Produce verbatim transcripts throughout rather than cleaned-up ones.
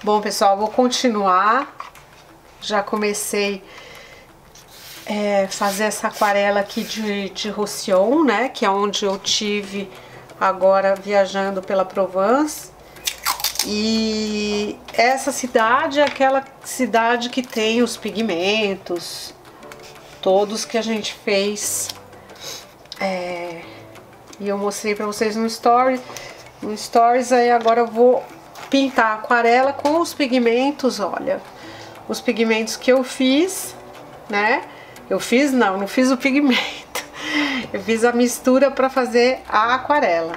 Bom, pessoal, vou continuar. Já comecei é, fazer essa aquarela aqui de, de Roussillon, né? Que é onde eu tive agora viajando pela Provence. E essa cidade é aquela cidade que tem os pigmentos, todos que a gente fez. É, e eu mostrei pra vocês no story, no stories. Aí agora eu vou pintar a aquarela com os pigmentos, olha. Os pigmentos que eu fiz, né? Eu fiz não, não fiz o pigmento. Eu fiz a mistura para fazer a aquarela.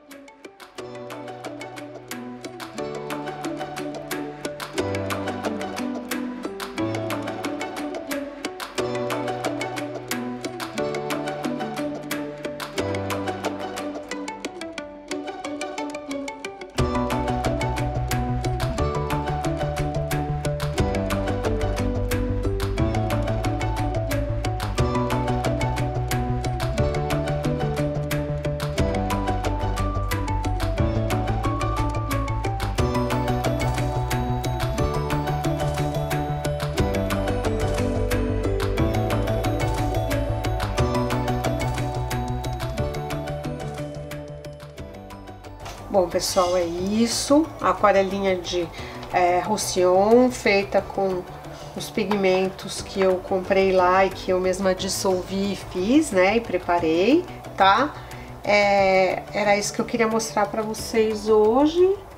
Bom, pessoal, é isso, a aquarelinha de é, Roussillon, feita com os pigmentos que eu comprei lá e que eu mesma dissolvi e fiz, né, e preparei, tá? É, era isso que eu queria mostrar pra vocês hoje.